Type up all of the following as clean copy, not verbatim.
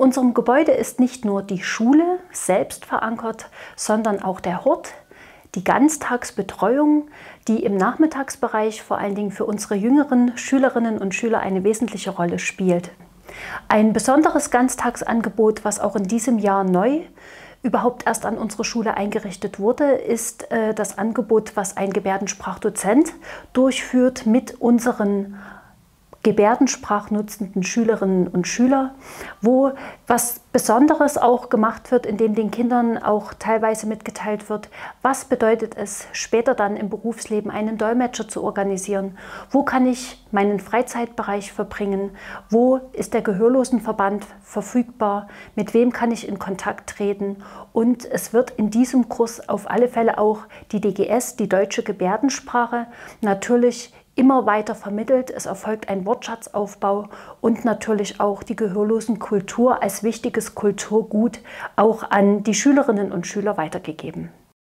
unserem Gebäude ist nicht nur die Schule selbst verankert, sondern auch der Hort, die Ganztagsbetreuung, die im Nachmittagsbereich vor allen Dingen für unsere jüngeren Schülerinnen und Schüler eine wesentliche Rolle spielt. Ein besonderes Ganztagsangebot, was auch in diesem Jahr neu überhaupt erst an unsere Schule eingerichtet wurde, ist das Angebot, was ein Gebärdensprachdozent durchführt mit unseren gebärdensprachnutzenden Schülerinnen und Schüler, wo was Besonderes auch gemacht wird, indem den Kindern auch teilweise mitgeteilt wird, was bedeutet es, später dann im Berufsleben einen Dolmetscher zu organisieren, wo kann ich meinen Freizeitbereich verbringen, wo ist der Gehörlosenverband verfügbar, mit wem kann ich in Kontakt treten, und es wird in diesem Kurs auf alle Fälle auch die DGS, die deutsche Gebärdensprache, natürlich immer weiter vermittelt. Es erfolgt ein Wortschatzaufbau und natürlich auch die Gehörlosenkultur als wichtiges Kulturgut auch an die Schülerinnen und Schüler weitergegeben.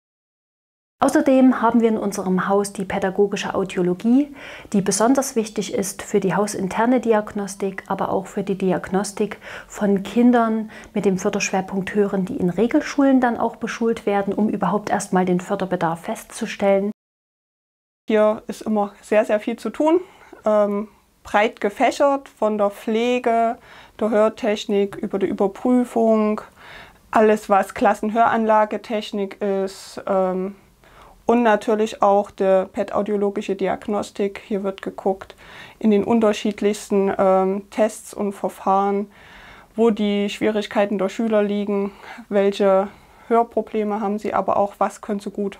Außerdem haben wir in unserem Haus die pädagogische Audiologie, die besonders wichtig ist für die hausinterne Diagnostik, aber auch für die Diagnostik von Kindern mit dem Förderschwerpunkt Hören, die in Regelschulen dann auch beschult werden, um überhaupt erstmal den Förderbedarf festzustellen. Hier ist immer sehr, sehr viel zu tun, breit gefächert, von der Pflege, der Hörtechnik über die Überprüfung, alles was Klassenhöranlagetechnik ist, und natürlich auch die pädaudiologische Diagnostik. Hier wird geguckt in den unterschiedlichsten Tests und Verfahren, wo die Schwierigkeiten der Schüler liegen, welche Hörprobleme haben sie, aber auch was können sie gut.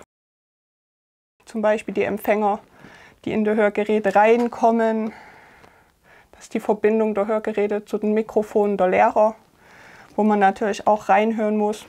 Zum Beispiel die Empfänger, die in die Hörgeräte reinkommen. Das ist die Verbindung der Hörgeräte zu den Mikrofonen der Lehrer, wo man natürlich auch reinhören muss.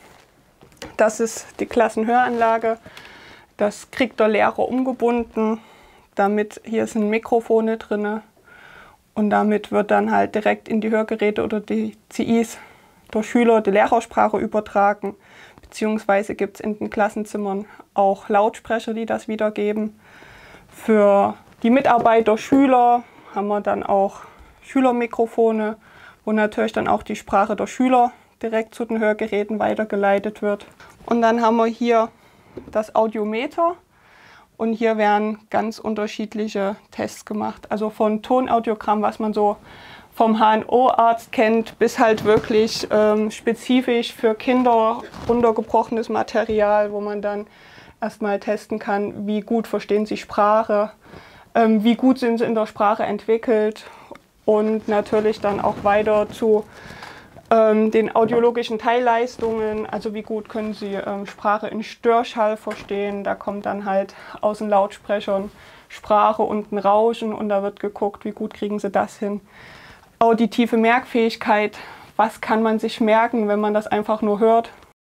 Das ist die Klassenhöranlage. Das kriegt der Lehrer umgebunden. Damit hier sind Mikrofone drin. Und damit wird dann halt direkt in die Hörgeräte oder die CIs der Schüler die Lehrersprache übertragen. Beziehungsweise gibt es in den Klassenzimmern auch Lautsprecher, die das wiedergeben. Für die Mitarbeiter, Schüler haben wir dann auch Schülermikrofone, wo natürlich dann auch die Sprache der Schüler direkt zu den Hörgeräten weitergeleitet wird. Und dann haben wir hier das Audiometer und hier werden ganz unterschiedliche Tests gemacht. Also von Tonaudiogramm, was man so vom HNO-Arzt kennt, bis halt wirklich spezifisch für Kinder runtergebrochenes Material, wo man dann erstmal testen kann, wie gut verstehen sie Sprache, wie gut sind sie in der Sprache entwickelt, und natürlich dann auch weiter zu den audiologischen Teilleistungen, also wie gut können sie Sprache in Störschall verstehen. Da kommt dann halt aus den Lautsprechern Sprache und ein Rauschen, und da wird geguckt, wie gut kriegen sie das hin. Auditive Merkfähigkeit, was kann man sich merken, wenn man das einfach nur hört?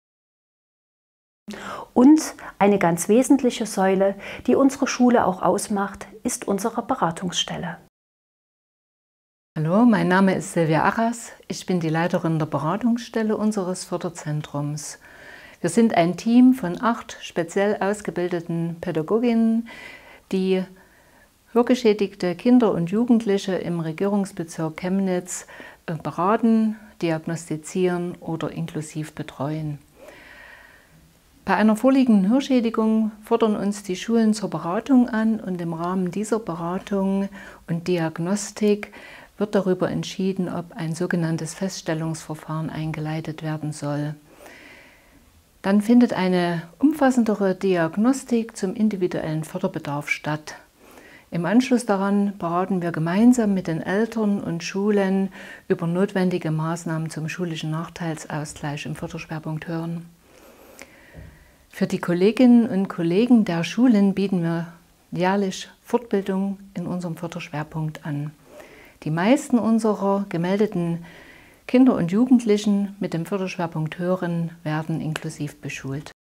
Und eine ganz wesentliche Säule, die unsere Schule auch ausmacht, ist unsere Beratungsstelle. Hallo, mein Name ist Silvia Arras. Ich bin die Leiterin der Beratungsstelle unseres Förderzentrums. Wir sind ein Team von 8 speziell ausgebildeten Pädagoginnen, die hörgeschädigte Kinder und Jugendliche im Regierungsbezirk Chemnitz beraten, diagnostizieren oder inklusiv betreuen. Bei einer vorliegenden Hörschädigung fordern uns die Schulen zur Beratung an, und im Rahmen dieser Beratung und Diagnostik wird darüber entschieden, ob ein sogenanntes Feststellungsverfahren eingeleitet werden soll. Dann findet eine umfassendere Diagnostik zum individuellen Förderbedarf statt. Im Anschluss daran beraten wir gemeinsam mit den Eltern und Schulen über notwendige Maßnahmen zum schulischen Nachteilsausgleich im Förderschwerpunkt Hören. Für die Kolleginnen und Kollegen der Schulen bieten wir jährlich Fortbildung in unserem Förderschwerpunkt an. Die meisten unserer gemeldeten Kinder und Jugendlichen mit dem Förderschwerpunkt Hören werden inklusiv beschult.